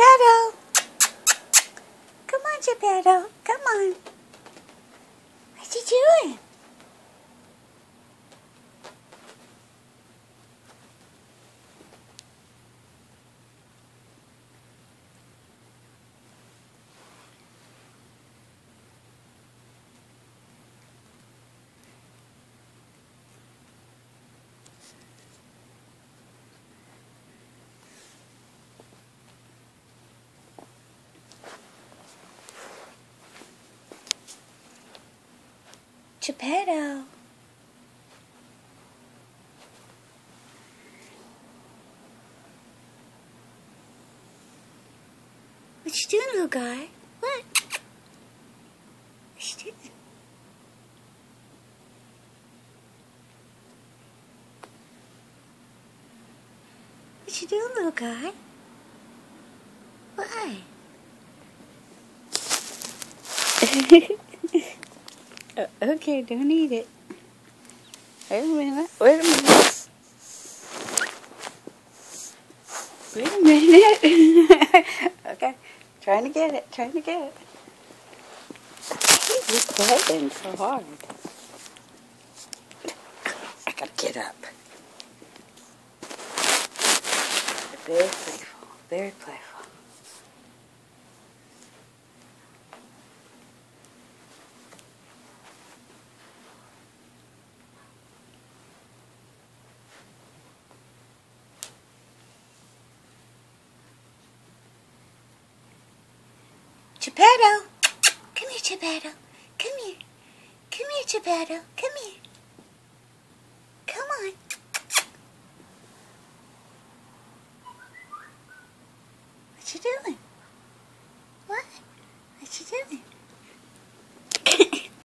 Chapetto! Come on, Chapetto. Come on. What you doing? Chapetto. What you doing, little guy? What? What you doing? What you doing, little guy? Why? Okay, don't eat it. Wait a minute. Wait a minute. Wait a minute. Okay, trying to get it. Trying to get it. You're playing so hard. I gotta get up. They're very playful. Very playful. Chapetto! Come here, Chapetto. Come here. Come here, Chapetto. Come here. Come on. What you doing? What? What you doing?